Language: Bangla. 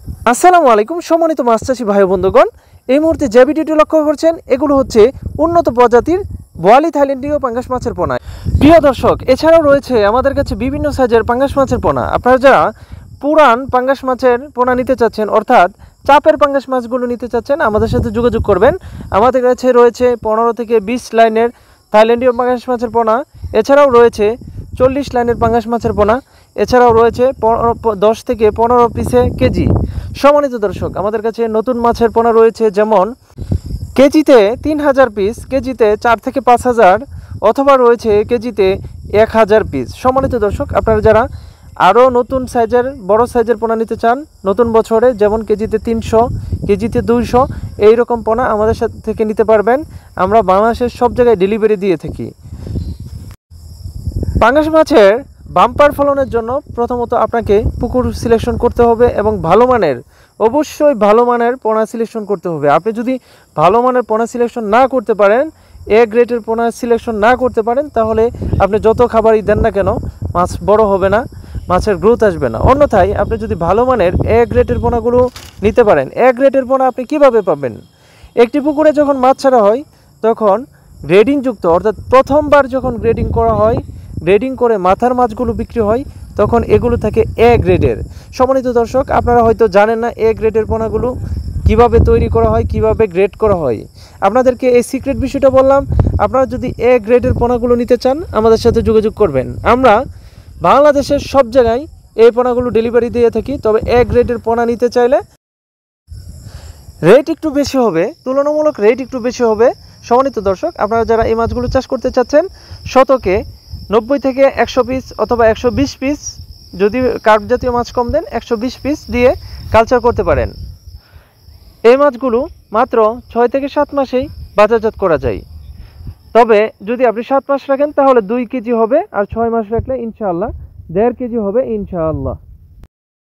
আসসালামু আলাইকুম সম্মানিত মাছ চাষী ভাই বন্ধুগণ, এই মুহূর্তে যে ভিডিওটি লক্ষ্য করছেন এগুলো হচ্ছে উন্নত প্রজাতির বোয়ালি থাইল্যান্ডীয় পাঙ্গাস মাছের পোনা। প্রিয় দর্শক, এছাড়াও রয়েছে আমাদের কাছে বিভিন্ন সাইজের পাঙ্গাস মাছের পোনা। আপনারা যারা পুরান পাঙ্গাস মাছের পোনা নিতে চাচ্ছেন, অর্থাৎ চাপের পাঙ্গাস মাছগুলো নিতে চাচ্ছেন, আমাদের সাথে যোগাযোগ করবেন। আমাদের কাছে রয়েছে 15 থেকে 20 লাইনের থাইল্যান্ডীয় পাঙ্গাস মাছের পোনা, এছাড়াও রয়েছে 40 লাইনের পাঙ্গাস মাছের পোনা, এছাড়াও রয়েছে 10 থেকে 15 পিসে কেজি। সম্মানিত দর্শক, আমাদের কাছে নতুন মাছের পোনা রয়েছে, যেমন কেজিতে 3000 পিস, কেজিতে 4 থেকে 5000, অথবা রয়েছে কেজিতে 1000 পিস। সম্মানিত দর্শক, আপনারা যারা আরও নতুন সাইজের বড় সাইজের পোনা নিতে চান নতুন বছরে, যেমন কেজিতে 300, কেজিতে 200, এইরকম পোনা আমাদের সাথে থেকে নিতে পারবেন। আমরা বাংলাদেশের সব জায়গায় ডেলিভারি দিয়ে থাকি। পাঙ্গাস মাছের বাম্পার ফলনের জন্য প্রথমত আপনাকে পুকুর সিলেকশন করতে হবে এবং ভালো মানের, অবশ্যই ভালো মানের পোনা সিলেকশন করতে হবে। আপনি যদি ভালো মানের পোনা সিলেকশন না করতে পারেন, এ গ্রেডের পোনা সিলেকশন না করতে পারেন, তাহলে আপনি যত খাবারই দেন না কেন মাছ বড় হবে না, মাছের গ্রোথ আসবে না। অন্যথায় আপনি যদি ভালো মানের এ গ্রেডের পোনাগুলো নিতে পারেন, এ গ্রেডের পোনা আপনি কিভাবে পাবেন? একটি পুকুরে যখন মাছ ছাড়া হয় তখন গ্রেডিংযুক্ত, অর্থাৎ প্রথমবার যখন গ্রেডিং করা হয়, গ্রেডিং করে মাথার মাছগুলো বিক্রি হয়, তখন এগুলো থাকে এ গ্রেডের। সম্মানিত দর্শক, আপনারা হয়তো জানেন না এ গ্রেডের পোনাগুলো কিভাবে তৈরি করা হয়, কিভাবে গ্রেড করা হয়। আপনাদেরকে এই সিক্রেট বিষয়টা বললাম। আপনারা যদি এ গ্রেডের পোনাগুলো নিতে চান, আমাদের সাথে যোগাযোগ করবেন। আমরা বাংলাদেশের সব জায়গায় এই পোনাগুলো ডেলিভারি দিয়ে থাকি। তবে এ গ্রেডের পোনা নিতে চাইলে রেট একটু বেশি হবে, তুলনামূলক রেট একটু বেশি হবে। সম্মানিত দর্শক, আপনারা যারা এই মাছগুলো চাষ করতে চাচ্ছেন, শতকে 90 থেকে 100 পিস অথবা 120 পিস, যদি কার্প জাতীয় মাছ কম দেন 120 পিস দিয়ে কালচার করতে পারেন। এই মাছগুলো মাত্র 6 থেকে 7 মাসেই বাজারজাত করা যায়। তবে যদি আপনি 7 মাস রাখেন তাহলে 2 কেজি হবে, আর 6 মাস রাখলে ইনশাআল্লাহ 1.5 কেজি হবে ইনশাআল্লাহ।